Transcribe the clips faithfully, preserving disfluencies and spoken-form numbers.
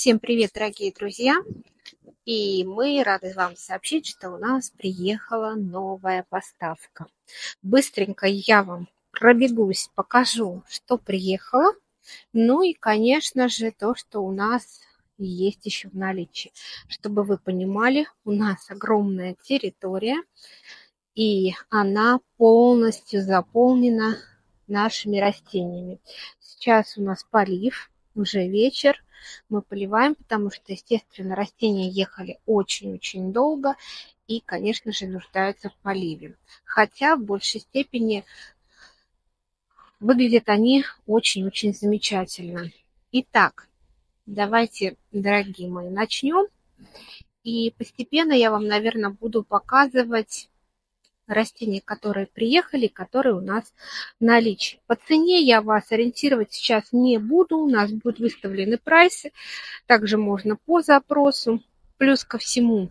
Всем привет, дорогие друзья! И мы рады вам сообщить, что у нас приехала новая поставка. Быстренько я вам пробегусь, покажу, что приехало. Ну и, конечно же, то, что у нас есть еще в наличии. Чтобы вы понимали, у нас огромная территория, и она полностью заполнена нашими растениями. Сейчас у нас полив, уже вечер. Мы поливаем, потому что, естественно, растения ехали очень-очень долго и, конечно же, нуждаются в поливе. Хотя в большей степени выглядят они очень-очень замечательно. Итак, давайте, дорогие мои, начнем. И постепенно я вам, наверное, буду показывать растения, которые приехали, которые у нас в наличии. По цене я вас ориентировать сейчас не буду. У нас будут выставлены прайсы. Также можно по запросу. Плюс ко всему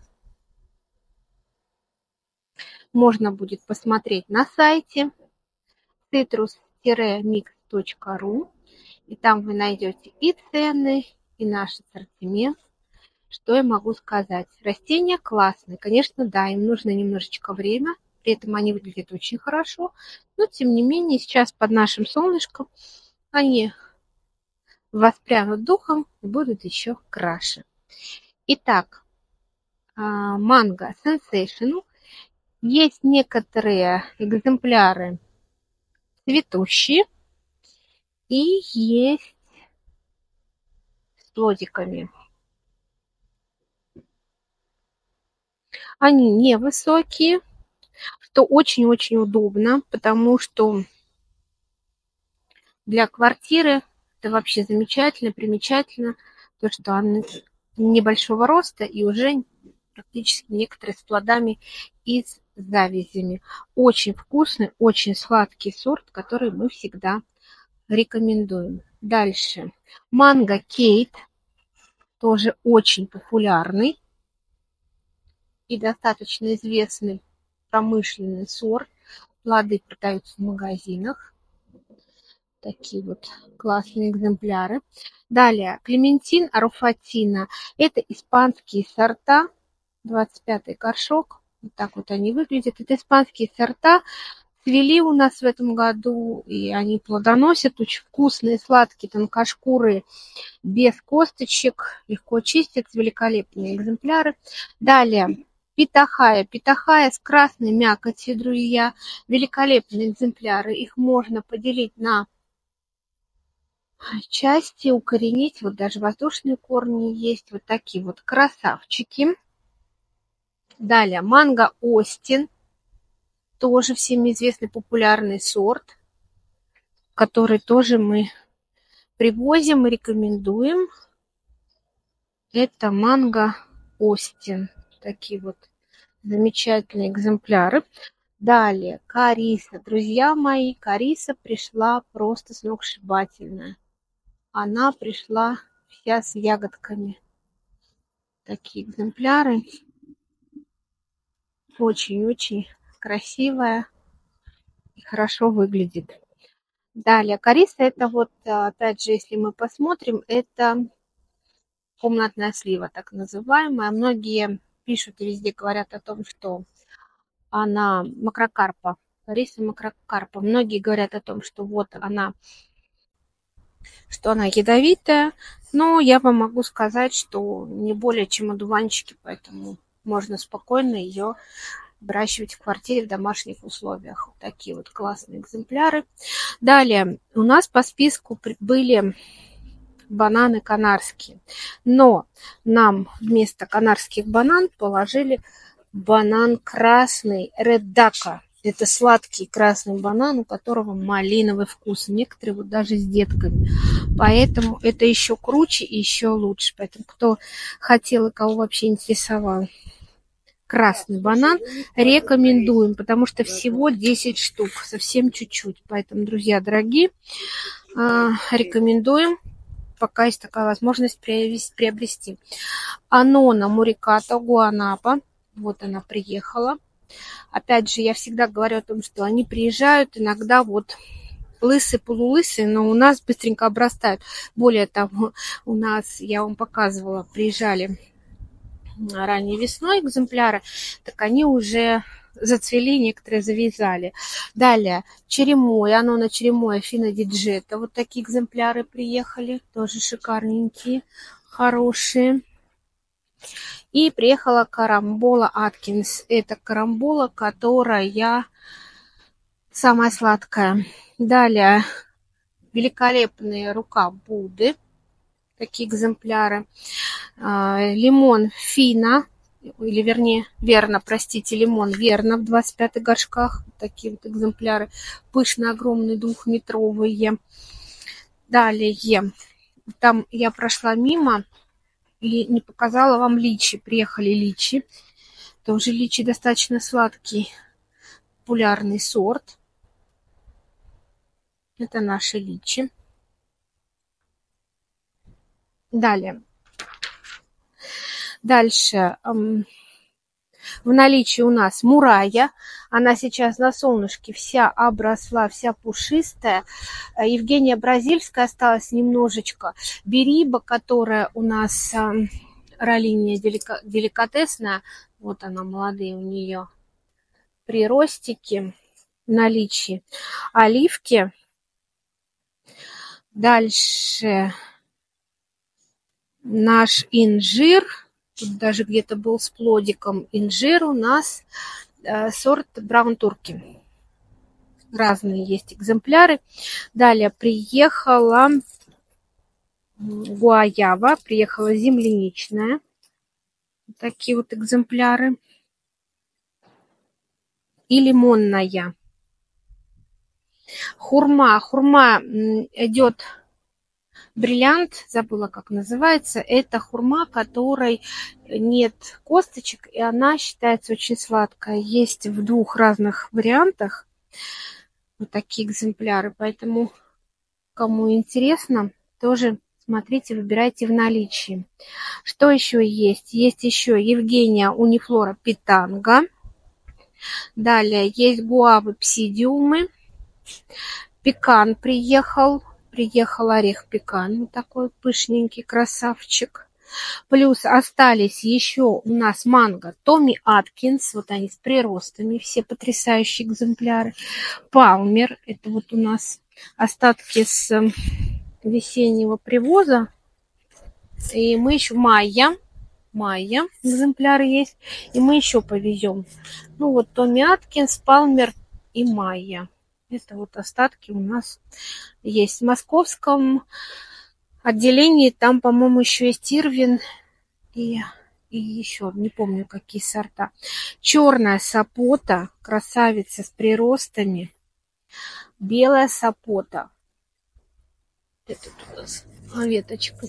можно будет посмотреть на сайте цитрус микс точка ру. И там вы найдете и цены, и наш ассортимент. Что я могу сказать? Растения классные. Конечно, да, им нужно немножечко время. При этом они выглядят очень хорошо. Но, тем не менее, сейчас под нашим солнышком они воспрянут духом и будут еще краше. Итак, манго Sensation. Есть некоторые экземпляры цветущие и есть с плодиками. Они невысокие, что очень-очень удобно, потому что для квартиры это вообще замечательно, примечательно, то, что они небольшого роста и уже практически некоторые с плодами и с завязями. Очень вкусный, очень сладкий сорт, который мы всегда рекомендуем. Дальше. Манго Кейт, тоже очень популярный и достаточно известный промышленный сорт. Плоды продаются в магазинах. Такие вот классные экземпляры. Далее, Клементин Аруфатина. Это испанские сорта. двадцать пятый горшок. Вот так вот они выглядят. Это испанские сорта. Цвели у нас в этом году, и они плодоносят. Очень вкусные, сладкие, тонкошкурые, без косточек. Легко чистятся. Великолепные экземпляры. Далее, Питахая. Питахая с красной мякотью, друзья. Великолепные экземпляры. Их можно поделить на части, укоренить. Вот даже воздушные корни есть. Вот такие вот красавчики. Далее, манго Остин. Тоже всем известный популярный сорт, который тоже мы привозим и рекомендуем. Это манго Остин. Такие вот замечательные экземпляры. Далее, кориса. Друзья мои, кориса пришла просто сногсшибательная. Она пришла вся с ягодками. Такие экземпляры. Очень-очень красивая и хорошо выглядит. Далее, кориса, это вот, опять же, если мы посмотрим, это комнатная слива, так называемая. Многие пишут и везде говорят о том, что она макрокарпа. Кориса макрокарпа. Многие говорят о том, что вот она, что она ядовитая. Но я вам могу сказать, что не более чем одуванчики, поэтому можно спокойно ее выращивать в квартире в домашних условиях. Вот такие вот классные экземпляры. Далее, у нас по списку были бананы канарские. Но нам вместо канарских банан положили банан красный Red Daca. Это сладкий красный банан, у которого малиновый вкус. Некоторые вот даже с детками. Поэтому это еще круче и еще лучше. Поэтому кто хотел и кого вообще интересовал красный банан, рекомендуем, потому что всего десять штук, совсем чуть-чуть. Поэтому, друзья дорогие, рекомендуем, пока есть такая возможность приобрести. Анона Муриката Гуанапа, вот она приехала. Опять же, я всегда говорю о том, что они приезжают иногда вот лысые, полулысые, но у нас быстренько обрастают. Более того, у нас, я вам показывала, приезжали ранней весной экземпляры, так они уже зацвели, некоторые завязали. Далее, черемой, оно на черемой Афина Диджета. Вот такие экземпляры приехали, тоже шикарненькие, хорошие. И приехала карамбола Аткинс. Это карамбола, которая самая сладкая. Далее, великолепные рука Будды. Такие экземпляры. Лимон Фина, или вернее, верно, простите, лимон верно в двадцать пятых горшках. Такие вот экземпляры. Пышно огромные, двухметровые. Далее, там я прошла мимо и не показала вам личи. Приехали личи. Тоже личи достаточно сладкий, популярный сорт. Это наши личи. Далее. Дальше. В наличии у нас мурая. Она сейчас на солнышке вся обросла, вся пушистая. Евгения Бразильская осталась немножечко. Бериба, которая у нас ролиния деликатесная. Вот она, молодые у нее приростики в наличии. Оливки. Дальше наш инжир. Тут даже где-то был с плодиком инжир у нас. Э, сорт Браун Турки. Разные есть экземпляры. Далее приехала гуаява. Приехала земляничная. Такие вот экземпляры. И лимонная. Хурма. Хурма идет бриллиант, забыла, как называется. Это хурма, которой нет косточек, и она считается очень сладкая. Есть в двух разных вариантах вот такие экземпляры. Поэтому, кому интересно, тоже смотрите, выбирайте в наличии. Что еще есть? Есть еще Евгения Унифлора Питанга. Далее есть гуавы псидиумы. Пекан приехал. Приехал орех пекан. Вот такой пышненький красавчик. Плюс остались еще у нас манго Томми Аткинс. Вот они с приростами. Все потрясающие экземпляры. Палмер. Это вот у нас остатки с весеннего привоза. И мы еще майя. Майя экземпляры есть. И мы еще повезем. Ну вот Томми Аткинс, Палмер и майя. Это вот остатки у нас есть. В московском отделении там, по-моему, еще есть Ирвин и, и еще, не помню, какие сорта. Черная сапота, красавица с приростами. Белая сапота. Это у нас веточка.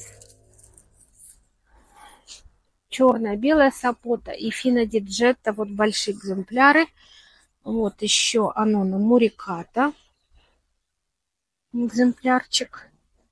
Черная, белая сапота и Фина Диджета, вот большие экземпляры. Вот еще Анона Муриката. Экземплярчик.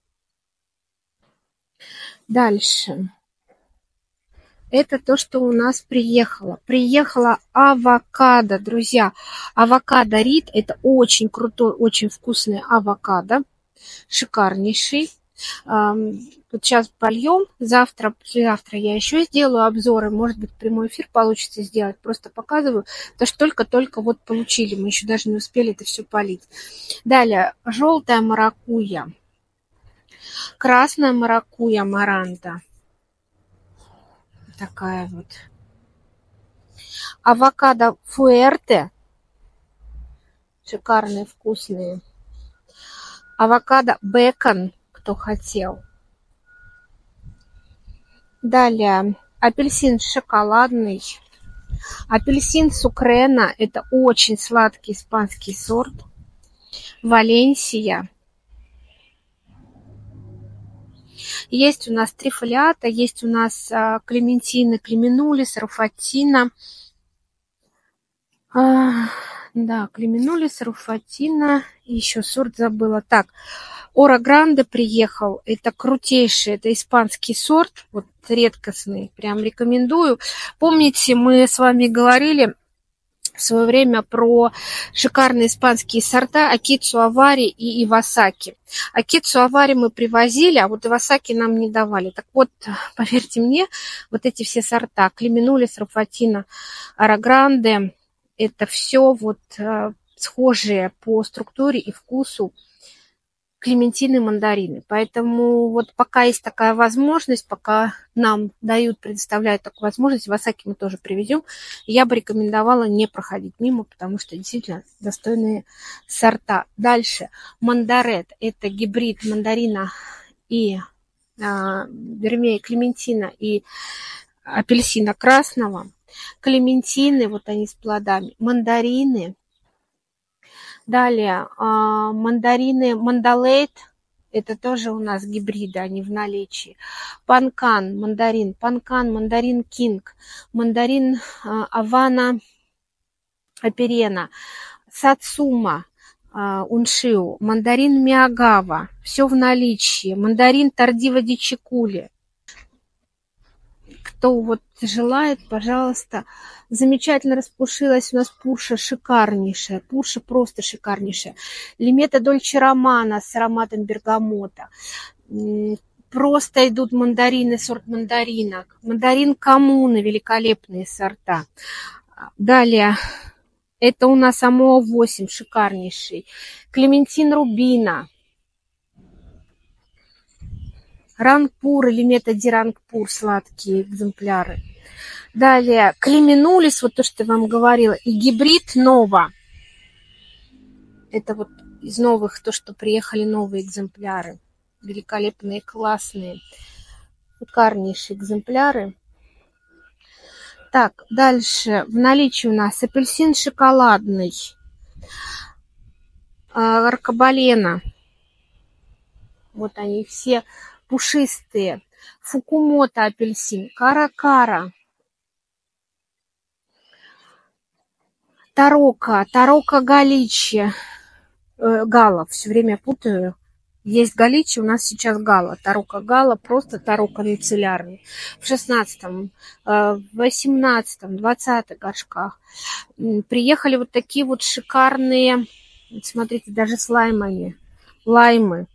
Дальше. Это то, что у нас приехало. Приехала авокадо, друзья. Авокадо Рид. Это очень крутой, очень вкусный авокадо. Шикарнейший. Вот сейчас польем. Завтра, послезавтра я еще сделаю обзоры. Может быть, прямой эфир получится сделать. Просто показываю. Потому что только-только вот получили. Мы еще даже не успели это все полить. Далее. Желтая маракуйя. Красная маракуйя Маранда. Такая вот. Авокадо Фуэрте. Шикарные, вкусные. Авокадо Бекон. Кто хотел. Далее апельсин шоколадный. Апельсин Сукрена. Это очень сладкий испанский сорт. Валенсия. Есть у нас трифолиата, есть у нас а, клементина, клеменулис, руфатина. А, да, клеменулис, руфатина. Еще сорт забыла. Так, Ора Гранде приехал. Это крутейший, это испанский сорт. Вот редкостный. Прям рекомендую. Помните, мы с вами говорили в свое время про шикарные испанские сорта Акицу Авари и Ивасаки. Акицу Авари мы привозили, а вот Ивасаки нам не давали. Так вот, поверьте мне, вот эти все сорта Клеменулис, Руфатина, Арагранде, это все вот э, схожие по структуре и вкусу клементины, мандарины. Поэтому вот пока есть такая возможность, пока нам дают, предоставляют такую возможность, Ивасаки мы тоже привезем, я бы рекомендовала не проходить мимо, потому что действительно достойные сорта. Дальше. Мандарет. Это гибрид мандарина и, а, вернее, клементина и апельсина красного. Клементины, вот они с плодами. Мандарины. Далее, а, мандарины Мандалейт, это тоже у нас гибриды, они в наличии. Панкан, мандарин, панкан, мандарин Кинг, мандарин а, Авана Аперена, Сацума, а, Уншиу, мандарин Миагава, все в наличии. Мандарин Тардива Дичикули. Кто вот желает, пожалуйста. Замечательно распушилась у нас пурша, шикарнейшая. Пурша просто шикарнейшая. Лимета Дольче Романа с ароматом бергамота. Просто идут мандарины, сорт мандаринок. Мандарин Коммуна, великолепные сорта. Далее, это у нас Амоа восемь, шикарнейший. Клементин Рубина. Рангпур или метадирангпур, сладкие экземпляры. Далее, Клеменулис, вот то, что я вам говорила, и гибрид Нова. Это вот из новых, то, что приехали новые экземпляры. Великолепные, классные, шикарнейшие экземпляры. Так, дальше. В наличии у нас апельсин шоколадный, аркабалена. Вот они все пушистые. Фукумото апельсин, каракара, тарока, тарока галичи, э, гала, все время путаю. Есть галичи, у нас сейчас гала, тарока гала, просто тарока мицеллярный. В шестнадцатом, восемнадцатом, двадцатом горшках приехали вот такие вот шикарные, смотрите, даже с лаймами, лаймы.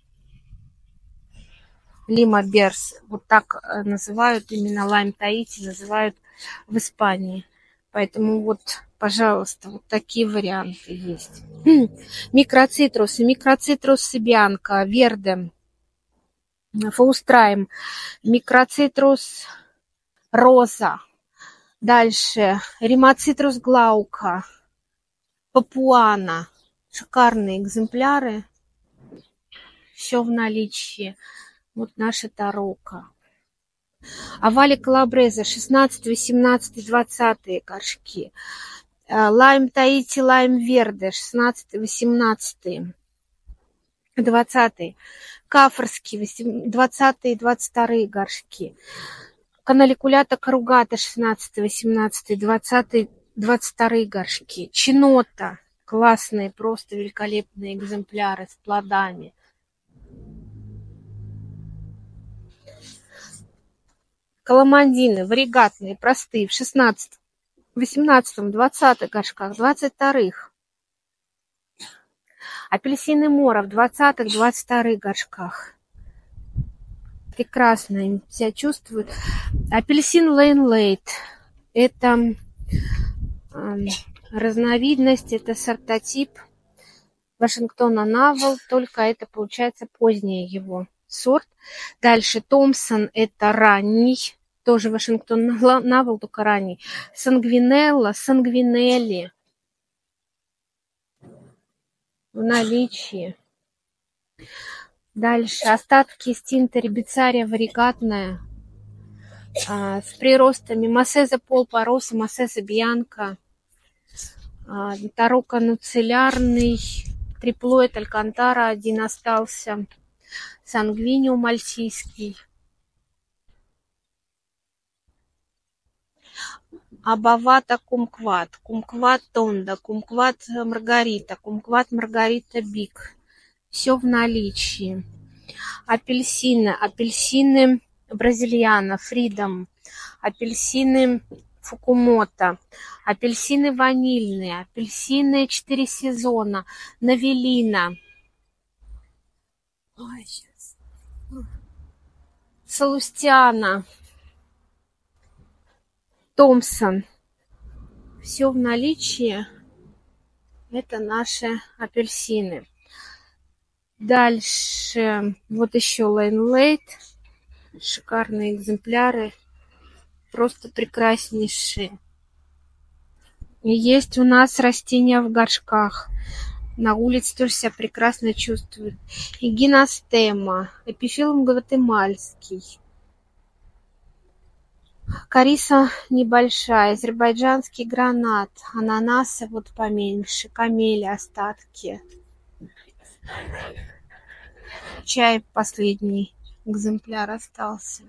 Лима Берс, вот так называют, именно лайм Таити называют в Испании. Поэтому вот, пожалуйста, вот такие варианты есть. Микроцитрусы, микроцитрус Бьянка, Верде, Фаустрайм, микроцитрус Роза. Дальше ремоцитрус Глаука, Папуана. Шикарные экземпляры. Все в наличии. Вот наша тарока. Авали Калабреза, шестнадцатый, восемнадцатый, двадцатый горшки. Лайм Таити, Лайм Верде, шестнадцатый, восемнадцатый, двадцатый. Кафорский, двадцатый, двадцать вторые горшки. Каналикулята Каругата, шестнадцатый, восемнадцатый, двадцатый, двадцать вторые горшки. Чинота, классные, просто великолепные экземпляры с плодами. Каламандины, варигатные, простые, в шестнадцатом, восемнадцатом, двадцатых горшках, двадцать вторых. Апельсины Мора в двадцатых, двадцать вторых горшках. Прекрасно им себя чувствуют. Апельсин Лейн Лейт. Это э, разновидность, это сортотип Вашингтона Навал, только это получается позднее его сорт. Дальше Томпсон, это ранний, тоже Вашингтон Навал, только ранний. Сангвинелла, Сангвинелли в наличии. Дальше остатки стинта ребицария варигатная а, с приростами Массеза Полпа Роса, Массеза Бьянка, а, Тарока нуцелярный, Триплоид Алькантара один остался, Сангвиниум мальтийский, Абавата Кумкват, Кумкват Тонда, Кумкват Маргарита, Кумкват Маргарита Биг. Все в наличии. Апельсины, апельсины Бразильяна, Фридом, апельсины Фукумото, апельсины ванильные, апельсины четыре сезона, Навелина, ой, щас. Салустиана, Томпсон. Все в наличии. Это наши апельсины. Дальше вот еще Лейн Лейт. Шикарные экземпляры. Просто прекраснейшие. И есть у нас растения в горшках. На улице тоже себя прекрасно чувствует. И гиностема, эпифилум гватемальский. Кориса небольшая, азербайджанский гранат, ананасы вот поменьше, камели остатки. Чай последний экземпляр остался.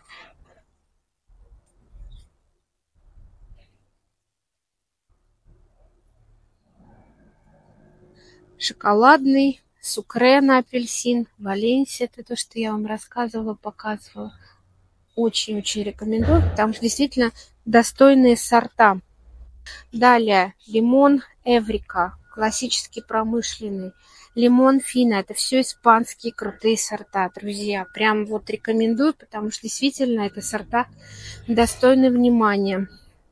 Шоколадный, сукрена апельсин, Валенсия, это то, что я вам рассказывала, показывала. Очень-очень рекомендую, потому что действительно достойные сорта. Далее лимон Эврика, классический промышленный. Лимон Фина, это все испанские крутые сорта, друзья. Прям вот рекомендую, потому что действительно это сорта достойны внимания.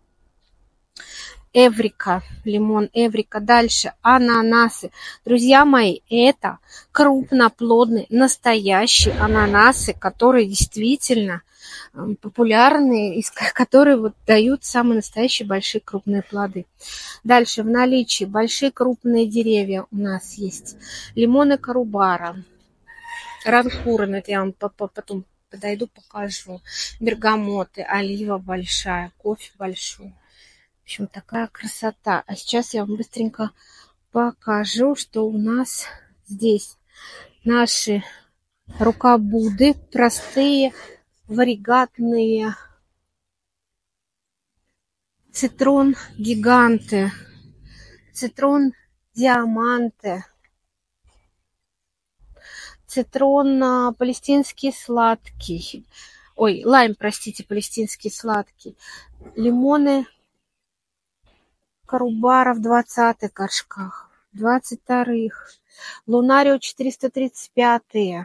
Эврика, лимон Эврика. Дальше ананасы. Друзья мои, это крупноплодные, настоящие ананасы, которые действительно популярные, из которые вот дают самые настоящие большие крупные плоды. Дальше в наличии большие крупные деревья у нас есть. Лимоны Карубара, ранкурен, это я вам потом подойду, покажу. Бергамоты, олива большая, кофе большой. В общем, такая красота. А сейчас я вам быстренько покажу, что у нас здесь. Наши рукобуды простые, варигатные. Цитрон гиганты, цитрон диаманты, цитрон а, палестинский сладкий. Ой, лайм, простите, палестинский сладкий. Лимоны Карубара в двадцатых горшках, в двадцать вторых. Лунарио четыреста тридцать пятые.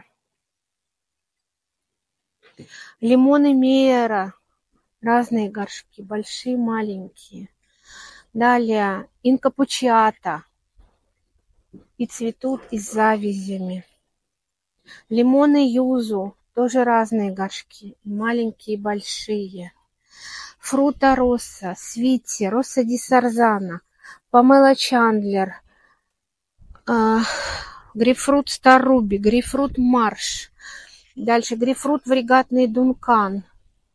Лимоны Мейера. Разные горшки, большие, маленькие. Далее инкапучиата. И цветут, и с завязями. Лимоны юзу. Тоже разные горшки. И маленькие, и большие. Фрута росса, свити, росса ди сарзана, помела чандлер, э, грейпфрут старуби, грейпфрут марш. Дальше грейпфрут варигатный дункан.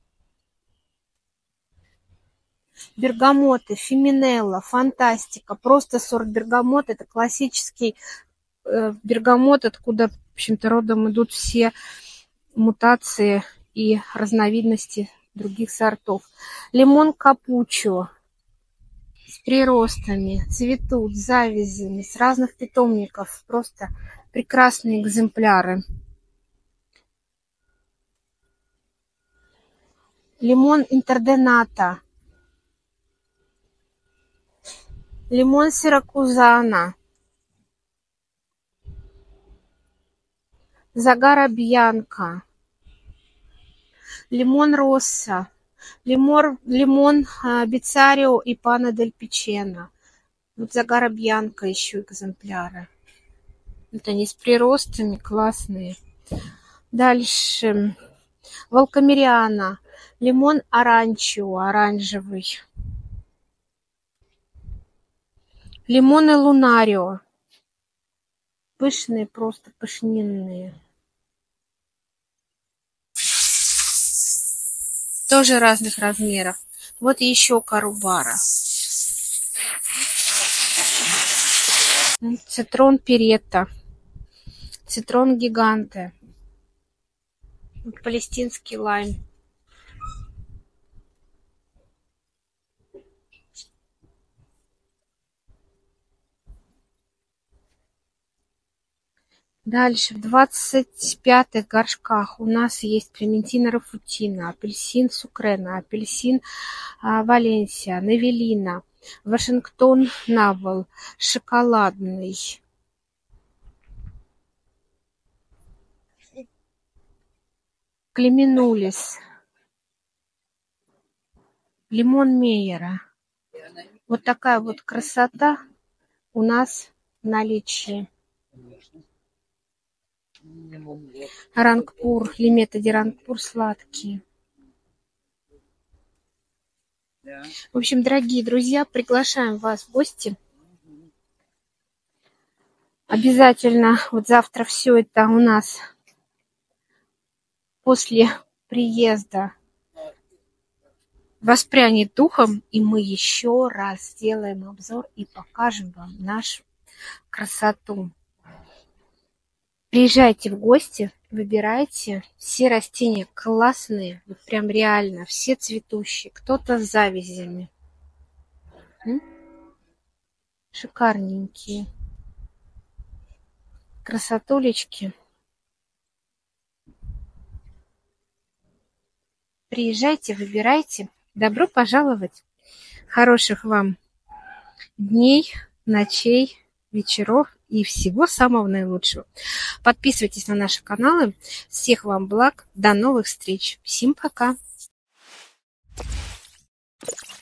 Бергамоты, феминелла, фантастика. Просто сорт бергамот. Это классический э, бергамот, откуда, в общем-то, родом идут все мутации и разновидности других сортов. Лимон капучо с приростами, цветут, с завязями, с разных питомников. Просто прекрасные экземпляры. Лимон интердената. Лимон сиракузана. Загара бьянка. Лимон росса. Лимон, лимон бицарио и пана дель пичено. Вот загара бьянка еще экземпляры. Вот они с приростами классные. Дальше. Волкамериана. Лимон оранчио, оранжевый. Лимоны лунарио. Пышные, просто пышнинные. Тоже разных размеров. Вот еще карубара. Цитрон перетта. Цитрон гиганте. Палестинский лайм. Дальше в двадцать пятых горшках у нас есть клементина рафутина, апельсин сукрена, апельсин а, Валенсия, Невелина, Вашингтон Навал, шоколадный, Клеменулис, лимон Мейера. Вот такая вот красота у нас в наличии. Рангпур, лимета ди Рангпур сладкие. В общем, дорогие друзья, приглашаем вас в гости. Обязательно вот завтра все это у нас после приезда воспрянет духом, и мы еще раз сделаем обзор и покажем вам нашу красоту. Приезжайте в гости, выбирайте. Все растения классные, вот прям реально, все цветущие. Кто-то с завязями. М? Шикарненькие. Красотулечки. Приезжайте, выбирайте. Добро пожаловать. Хороших вам дней, ночей, вечеров и всего самого наилучшего. Подписывайтесь на наши каналы. Всех вам благ. До новых встреч. Всем пока.